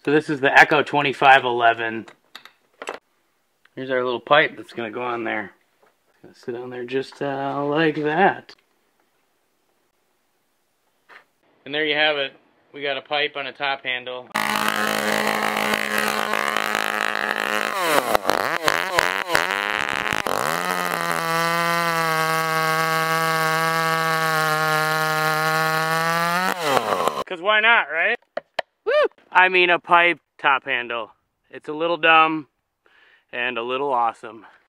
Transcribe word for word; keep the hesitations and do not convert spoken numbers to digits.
So this is the Echo twenty-five eleven. Here's our little pipe that's going to go on there. It's going to sit on there just uh, like that. And there you have it. We got a pipe on a top handle. Because why not, right? Woo! I mean a pipe top handle. It's a little dumb and a little awesome.